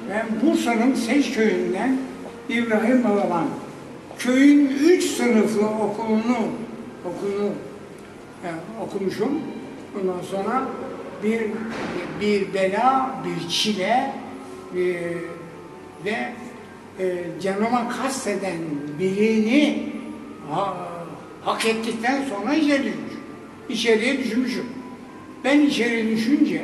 Ben Bursa'nın Seç köyünden İbrahim Balaban. Köyün 3 sınıflı okulunu okumuşum. Ondan sonra bir bela, bir çile ve canıma kasteden birini hak ettikten sonra içeriye düşmüşüm. Ben içeriye düşünce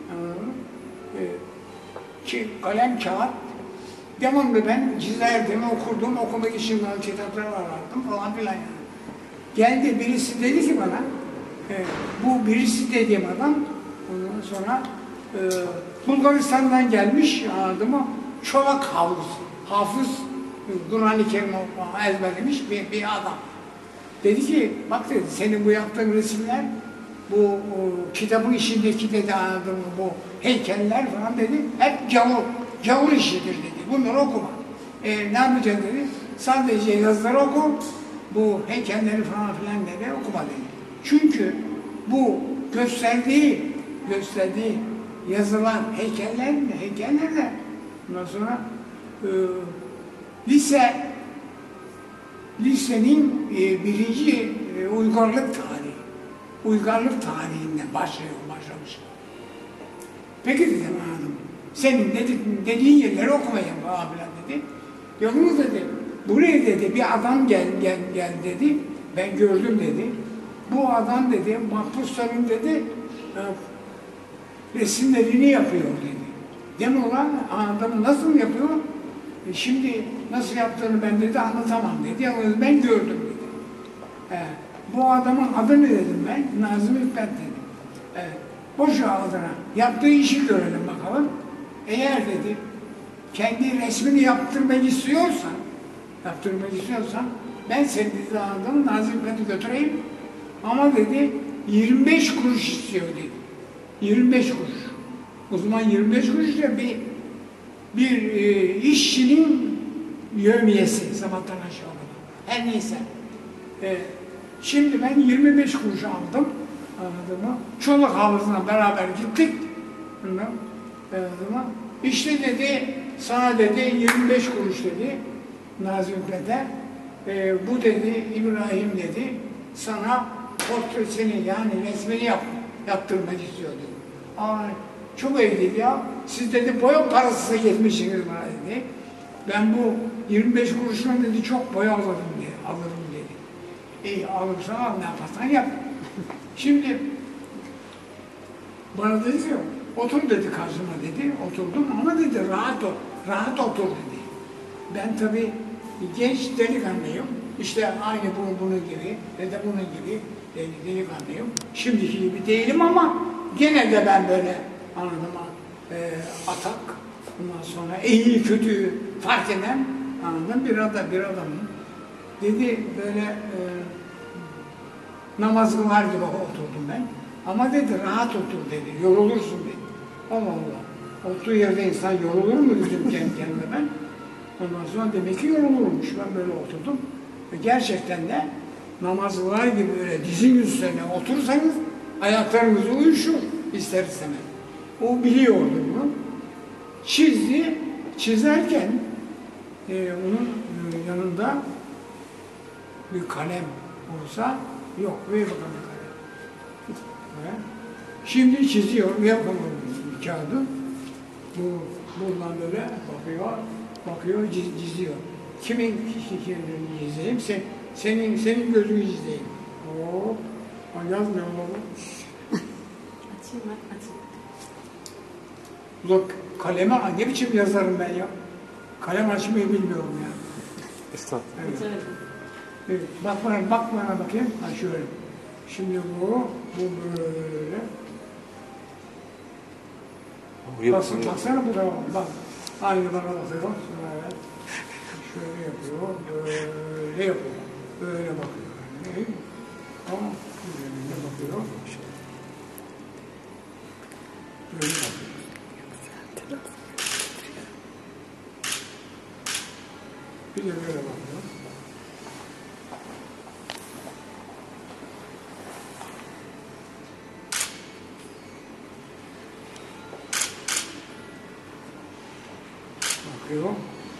kalem kağıt devamlı ben çizerdim, okurdum, okumak için kitaplar arardım falan filan yani. Geldi birisi dedi ki bana, bu birisi dediğim adam ondan sonra Bulgaristan'dan gelmiş, anladın mı? Çolak hafız, Kur'an-ı Kerim ezberlemiş bir adam. Dedi ki, bak dedi, senin bu yaptığın resimler, bu kitabın içindeki dedi, anladın mı, bu heykeller falan dedi, hep gavur işidir dedi, bunları okuma. Ne yapacaksın dedi, sadece yazıları oku, bu heykelleri falan filan dedi, okuma dedi. Çünkü bu gösterdiği yazılan heykeller de ondan sonra lisenin birinci uygarlık tarihinden başlamış. Peki dedim hanım, senin dediğin yerleri okumayayım abiler dedi. Yolumuz dedi, buraya dedi bir adam gel dedi, ben gördüm dedi. Bu adam dedi, mahpusların dedi, resimlerini yapıyor dedi. Deme ulan, adamı nasıl yapıyor? Şimdi nasıl yaptığını ben dedi anlatamam dedi. Yalnız ben gördüm dedi. Bu adamın adı ne dedim ben? Nazım Hikmet dedim. Boş adına. Yaptığı işi görelim bakalım. Eğer dedi kendi resmini yaptırmak istiyorsan ben senin dedi adamı Nazım Hikmet'i götüreyim. Ama dedi 25 kuruş istiyor dedi. 25 kuruş. O zaman 25 kuruş da bir işçinin yevmiyesi sabahtan aşağı. Her neyse. Şimdi ben 25 kuruş aldım. Anladın mı? Çolak havuzuna beraber gittik. Anladın mı? İşte dedi, sana dedi 25 kuruş dedi Nazım Hikmet'e. Bu dedi İbrahim dedi, sana portresini yani resmini yaptırmak istiyor dedi. Çok iyi dedi ya, siz dedi boya parası getirmişsiniz bana dedi. Ben bu 25 kuruşla dedi çok boya alırım dedi. İyi alırsan al, ne yaparsan yap. Şimdi bana dedi ki, otur dedi karşıma dedi, oturdum ama dedi rahat otur dedi. Ben tabii genç delikanlıyım, işte aynı bunun gibi ve de bunun gibi delikanlıyım. Şimdiki gibi değilim ama gene de ben böyle anladıma atak, ondan sonra iyi kötüyü fark eden anladım bir adamım. Dedi böyle namaz kılar gibi oturdum ben. Ama dedi rahat otur dedi, yorulursun dedi. Allah Allah. Oturduğu yerde insan yorulur mu dedim kendi kendime ben. Ondan sonra demek ki yorulurmuş. Ben böyle oturdum. Ve gerçekten de namaz kılar gibi öyle dizin üstüne oturursanız ayaklarınız uyuşur ister istemez. O biliyordu bunu. Çizerken onun yanında bir kalem olsa yok, ver bakalım kalem. Şimdi çiziyor, ver bakalım kağıdı. Buradan böyle bakıyor, çiziyor. Kimin kişilerini çizeyim? Senin gözünü çizeyim. Yazmıyor mu? Açayım. Ulan kaleme ne biçim yazarım ben ya? Kalem açmayı bilmiyorum ya. Estağfurullah. Evet. Bak bana bakayım. Ha şöyle. Şimdi bu böyle. Baksana bu da bak. Aynı bana bakıyor. Şöyle yapıyor. Böyle yapıyor. Böyle bakıyor. Ne? Ama üzerine bakıyor. Böyle bakıyor. Bir de böyle bakıyor. Bakıyorum.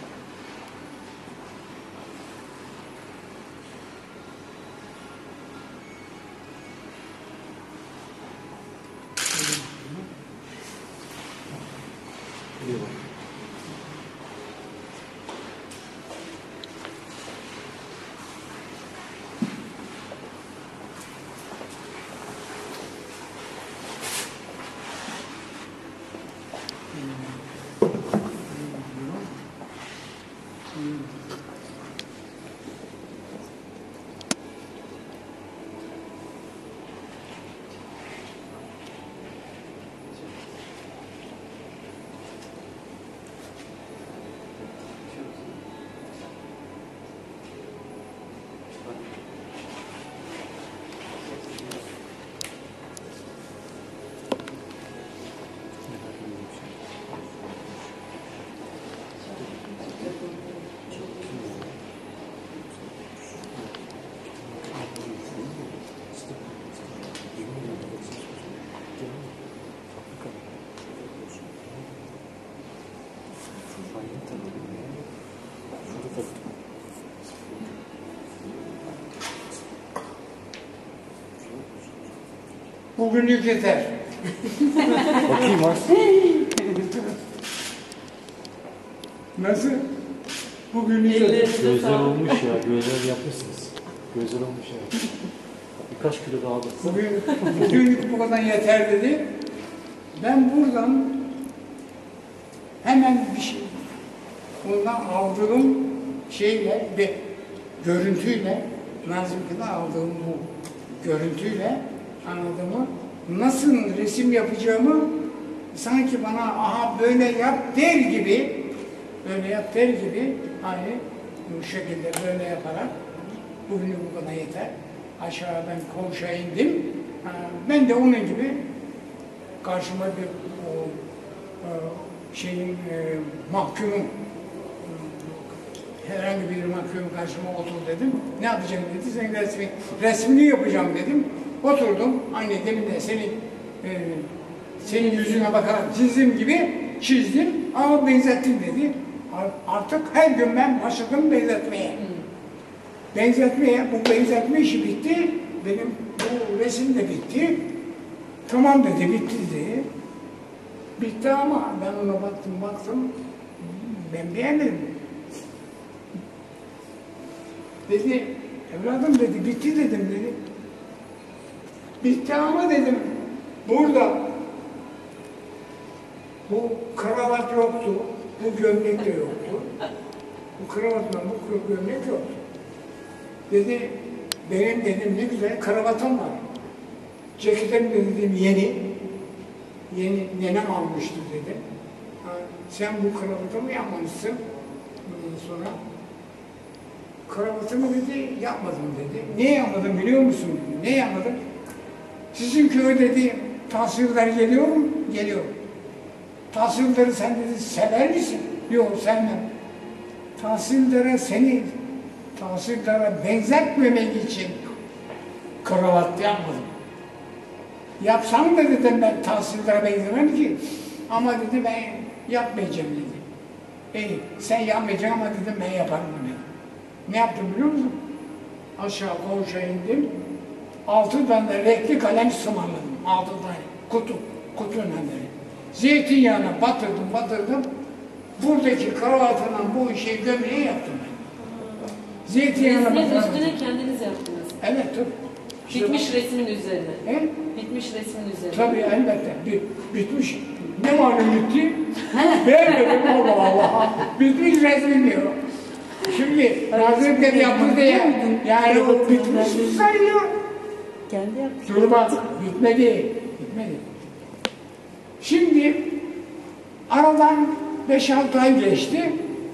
İyi bak. Bugünlük yeter. Bakayım az. Nasıl? Bugünlük yeter. Gözler olmuş ya. Gözler yapmışsınız. Gözler olmuş ya. Birkaç kilo daha alırsa. Bugünlük bu kadar yeter dedi. Ben buradan hemen bir şey, ondan aldığım şeyle ve görüntüyle, Nazım'da aldığım bu görüntüyle anladığımı, nasıl resim yapacağımı sanki bana aha böyle yap der gibi, böyle yap der gibi, hani bu şekilde böyle yaparak bugün bu kadar yeter. Aşağı ben koğuşa indim. Ben de onun gibi karşıma bir mahkumun, herhangi bir mahkum karşıma otur dedim. Ne yapacağım dedi. Senin resmini yapacağım dedim. Oturdum. Aynı demin de senin yüzüne bakarak çizdiğim gibi çizdim. Ama benzettim dedi. Artık her gün ben başladım benzetmeye. Benzetmeye, bu benzetme işi bitti. Benim bu resim de bitti. Tamam dedi, bitti dedi. Bitti ama ben ona baktım, ben beğenmedim. Dedi, evladım dedi, bitti dedim dedi. Bitti ama dedim, burada bu kravat yoktu, bu gömlek de yoktu. Bu kravatla bu gömlek yoktu. Dedi, benim dedim ne güzel kravatım var. Ceketim de dedim yeni nenem almıştı dedi. Sen bu kravatı mı yapmamışsın? Ondan sonra kravatımı dedi yapmadım dedi. Ne yapmadım biliyor musun dedi. Ne yapmadım? Sizin köye dedi tahsiller geliyor mu? Geliyor. Tahsilleri sen dedi sever misin? Yok sevmem. Tahsillere benzetmemek için kravat yapmadım. Yapsam da dedim ben tahsillere benzemem ki. Ama dedi ben yapmayacağım dedi. Sen yapmayacaksın ama dedim ben yaparım dedi. Ne yaptım biliyor musun? Aşağı koğuşa indim. 6 tane renkli kalem ısmarladım. 6 tane kutunun beri. Zeytinyağına batırdım. Buradaki kravatla bu işi gömleği yaptım ben. Zeytinyağına Resmin üstüne kendiniz yaptınız. Evet tabii. Bitmiş resmin üzerine. He? Bitmiş resmin üzerine. Tabii elbette. Bitmiş. Ne malum bitti? Beğenmedim Allah Allah. Bitmiş resmin diyor. Şimdi Nazım yaptı diye yani o bitmiş sayıyor. Kendi yaptı. Dur bak bitmedi. Şimdi aradan 5-6 ay geçti.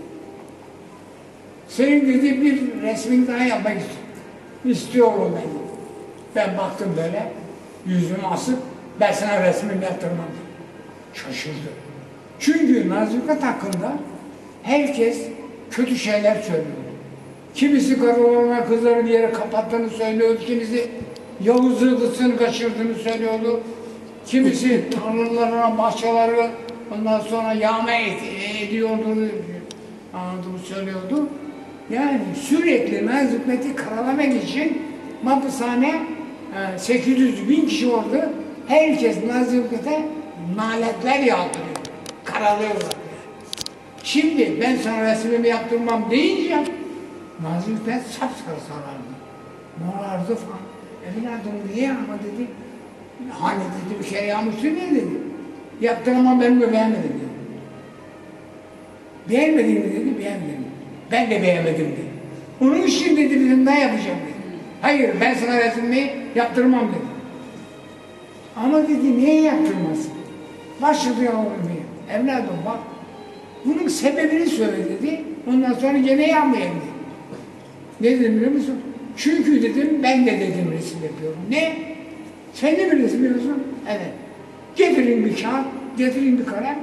Senin dedi bir resmin daha yapmak istiyorum ben. Ben baktım böyle, yüzümü asıp ben sana resmimi yaptırmam dedi. Şaşırdı. Çünkü Nazikat hakkında herkes kötü şeyler söylüyor. Kimisi karılarına kızları bir yere kapattığını söylüyordu, kimisi Yavuz'u kızını kaçırdığını söylüyordu. Kimisi tanrılarına bahçeleri ondan sonra yağma ediyordu anladığımı söylüyordu. Yani sürekli Nazım Hikmet'i karalamak için mahpushane 800.000 kişi oldu. Herkes Nazım Hikmet'e naletler yağdırıyor. Karalıyorlar. Şimdi ben sana resmimi yaptırmam deyince Nazım Hikmet sapsarı sarardı. Morardı falan. Evladım niye ama dedi. Hani dedi bir kere yağmıştı ne dedi. Yaptıramam ben mi beğenmedim dedi. Beğenmedin mi dedi, beğenmedim. Ben de beğenmedim dedi. Onun için dedi bizim ne yapacağım dedi. Hayır ben sana resimimi yaptırmam dedi. Ama dedi niye yaptırmasın? Başladı yavrum. Evladım bak. Bunun sebebini söyle dedi. Ondan sonra gene yapmayayım dedi. Ne dedim biliyor musun? Çünkü dedim ben de dedim resim yapıyorum. Ne? Sen de mi resim yapıyorsun? Evet. Getirin bir kağıt, getirin bir kalem.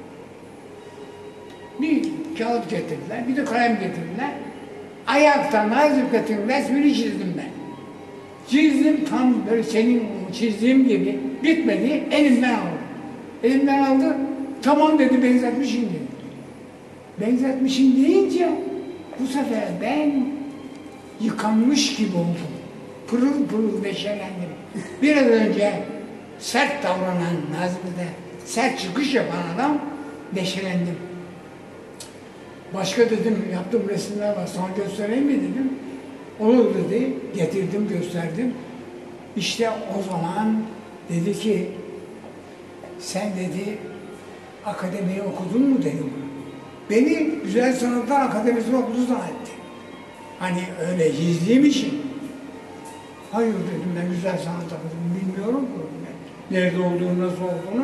Bir kağıt getirdiler, bir de kalem getirdiler. Ayakta Nazım Hikmet'in resmini çizdim ben. Çizdim tam böyle senin çizdiğim gibi bitmedi, elimden aldı. Elimden aldı, tamam dedi benzetmişim dedi. Benzetmişim deyince bu sefer ben yıkanmış gibi oldum. Pırıl pırıl neşelendim. Biraz önce sert davranan Nazım'da sert çıkış yapan adam neşelendim. Başka dedim yaptığım resimler var sana göstereyim mi dedim. Olur dedi, getirdim gösterdim. İşte o zaman dedi ki sen dedi akademiyi okudun mu dedim. Beni Güzel Sanatlar Akademisi'ne okudu zannetti. Hani öyle gizliyim için. Hayır dedim ben Güzel Sanat Akademisi bilmiyorum ki. Nerede olduğunu, nasıl olduğunu.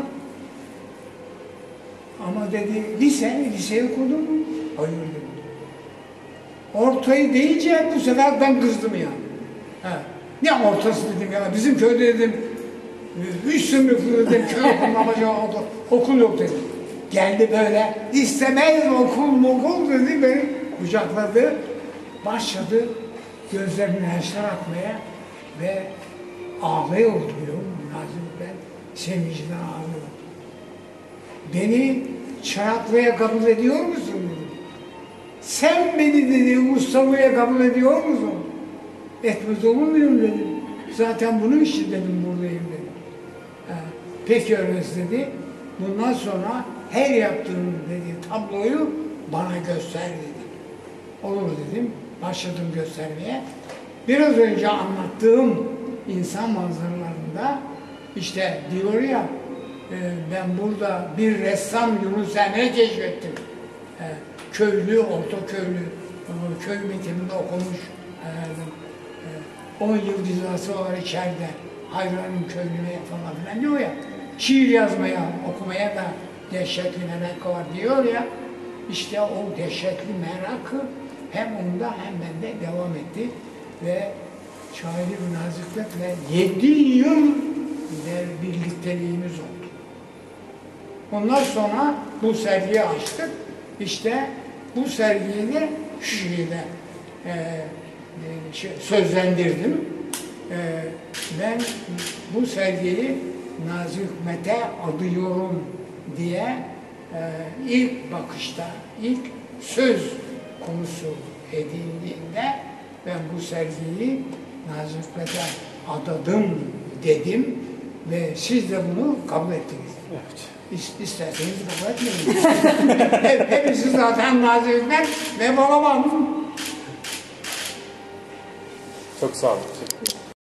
Ama dedi liseyi okudun mu? Hayır dedim. Ortayı deyince bu sefer ben kızdım yani. Ha. Ne ortası dedim ya, bizim köyde dedim, 3 sınıflı dedim, köy okul yok dedim. Geldi böyle, istemez okul dedi, beni kucakladı, başladı gözlerinden yaşlar akmaya ve ağlıyordu biliyor musun? Nazım ben sevinciden ağlıyor. Beni çıraklığa kabul ediyor musun dedi. Sen beni dedi ustalığa kabul ediyor musun? Etmez olur muyum dedim. Zaten bunun için dedim buradayım dedim. Peki öyleyse dedi. Bundan sonra her yaptığım dedi tabloyu bana göster dedi. Olur dedim. Başladım göstermeye. Biraz önce anlattığım insan manzaralarında işte diyor ya ben burada bir ressam Yunus Emre keşfettim. Köylü, orta köylü, köy mektebinde okumuş. 10 yıl cezası var içeride. Hayranım köylüme falan filan diyor ya. Şiir yazmaya, okumaya da dehşetli merakı var diyor ya. İşte o dehşetli merakı hem onda hem bende devam etti. Ve şairi Nazım Hikmet'le 7 yıl birlikteliğimiz oldu. Ondan sonra bu sergiyi açtık. İşte bu sergiyi de şu şekilde sözlendirdim. Ben bu sergiyi Nazım Hikmet'e adıyorum diye ilk bakışta, ilk söz konusu edildiğinde ben bu sergiyi Nazım Hikmet'e adadım dedim ve siz de bunu kabul ettiniz. Evet. İsterseniz kabul etmeyin. Hepsi zaten Nazım Hikmet ve babam. Çok sağ olun.